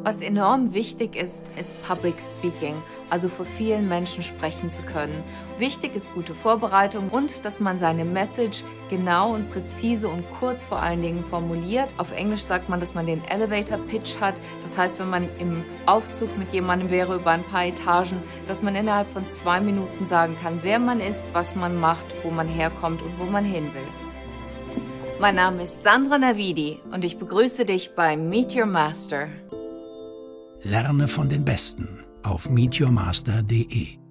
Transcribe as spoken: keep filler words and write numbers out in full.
Was enorm wichtig ist, ist Public Speaking, also vor vielen Menschen sprechen zu können. Wichtig ist gute Vorbereitung und dass man seine Message genau und präzise und kurz vor allen Dingen formuliert. Auf Englisch sagt man, dass man den Elevator Pitch hat. Das heißt, wenn man im Aufzug mit jemandem wäre über ein paar Etagen, dass man innerhalb von zwei Minuten sagen kann, wer man ist, was man macht, wo man herkommt und wo man hin will. Mein Name ist Sandra Navidi und ich begrüße dich bei Meet Your Master. Lerne von den Besten auf meet your master punkt de.